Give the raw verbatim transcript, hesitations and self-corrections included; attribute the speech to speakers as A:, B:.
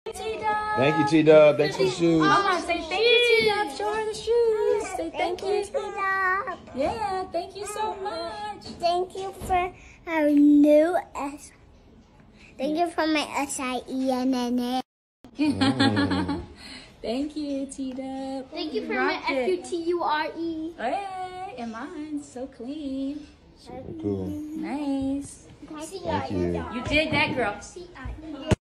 A: T-Dub.
B: Thank you, T-Dub. Thanks for the shoes.
A: Mama, say thank you, T-Dub. Show her the shoes. Say thank you.
C: T-Dub.
A: Yeah, thank you so much.
C: Thank you for our new S. Thank you for my S I E N N A.
B: Mm.
A: Thank you, T-Dub.
C: Thank you for
A: Rocked
C: my
A: it.
C: F U T U R E.
A: Hey, and mine's so clean.
B: Super cool.
A: Nice.
B: Thank you.
A: You did that, girl.
C: C I E.